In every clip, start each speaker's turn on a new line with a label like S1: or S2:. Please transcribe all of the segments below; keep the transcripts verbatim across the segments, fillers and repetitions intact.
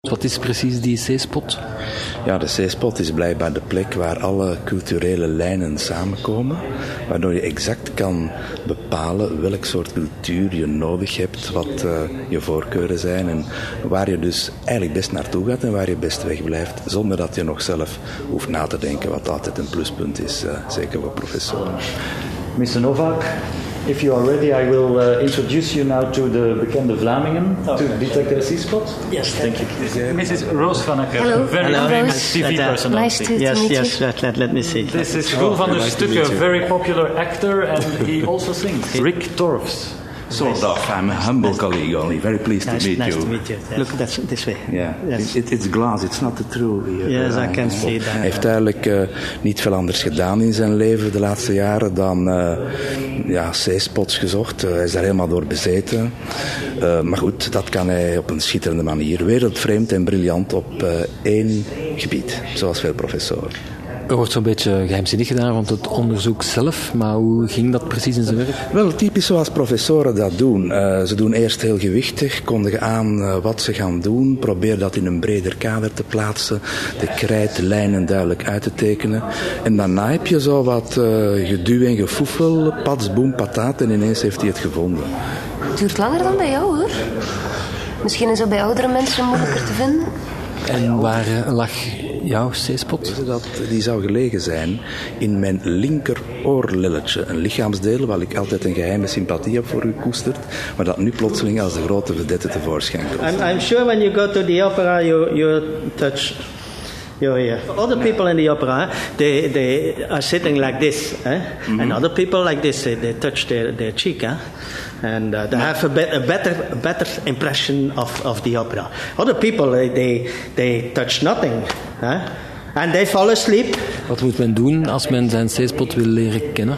S1: Wat is precies die C-spot?
S2: Ja, de C-spot is blijkbaar de plek waar alle culturele lijnen samenkomen, waardoor je exact kan bepalen welk soort cultuur je nodig hebt, wat uh, je voorkeuren zijn en waar je dus eigenlijk best naartoe gaat en waar je best wegblijft, zonder dat je nog zelf hoeft na te denken, wat altijd een pluspunt is, uh, zeker voor professoren.
S3: mister Novak, if you are ready, I will uh, introduce you now to the bekende Vlamingen, oh, to detect the C-spot.
S4: Yes,
S3: thank you. missus Roos van Akker,
S4: Hello.
S3: very
S4: Hello.
S3: famous T V personality.
S4: Nice to,
S5: yes,
S4: to meet
S5: yes,
S4: you.
S5: Let, let, let me see.
S3: This is Roel
S2: oh,
S3: van der
S2: nice
S3: Stukke, a very popular actor, and he also sings. Rick Torfs.
S2: Sort of. I'm a humble nice. colleague only. Very pleased
S5: nice,
S2: to meet
S5: nice
S2: you.
S5: Nice to meet you. Yes. Look, that's this way.
S2: Yeah.
S5: Yes.
S2: It, it's glass. It's not the true. Here.
S5: Yes, I can see that.
S2: Hij heeft eigenlijk uh, niet veel anders gedaan in zijn leven de laatste jaren dan uh, ja, C-spots gezocht. Uh, hij is daar helemaal door bezeten. Uh, maar goed, dat kan hij op een schitterende manier. Wereldvreemd en briljant op uh, één gebied, zoals veel professoren.
S1: Er wordt zo'n beetje geheimzinnig gedaan rond het onderzoek zelf, maar hoe ging dat precies in zijn werk?
S2: Wel, typisch zoals professoren dat doen. Uh, ze doen eerst heel gewichtig, kondigen aan uh, wat ze gaan doen, proberen dat in een breder kader te plaatsen, de krijtlijnen duidelijk uit te tekenen. En daarna heb je zo wat uh, geduw en gefoefel, pats, boem, pataat, en ineens heeft hij het gevonden.
S4: Het duurt langer dan bij jou, hoor. Misschien is dat bij oudere mensen moeilijker te vinden.
S1: En waar uh, lag jouw C-spot?
S2: Dat, die zou gelegen zijn in mijn linker oorlelletje. Een lichaamsdeel waar ik altijd een geheime sympathie heb voor gekoesterd, maar dat nu plotseling als de grote vedette tevoorschijn komt.
S5: I'm, I'm sure when you go to the opera, you, you touch your ear. Other people in the opera, they, they are sitting like this. Eh? Mm-hmm. And other people like this, they, they touch their, their cheek. Eh? And uh, they have a, be- a better a better impression of, of the opera. Other people, they, they, they touch nothing. Eh? And they fall asleep.
S1: Wat moet men doen als men zijn C-spot wil leren kennen?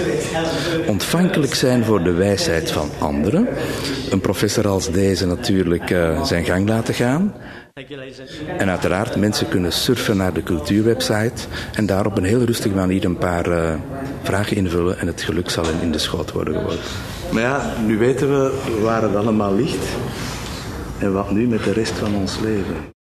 S2: Ontvankelijk zijn voor de wijsheid van anderen. Een professor als deze natuurlijk uh, zijn gang laten gaan. En uiteraard, mensen kunnen surfen naar de cultuurwebsite en daar op een heel rustige manier een paar uh, vragen invullen en het geluk zal hen in de schoot worden geworpen. Maar ja, nu weten we waar het allemaal ligt en wat nu met de rest van ons leven.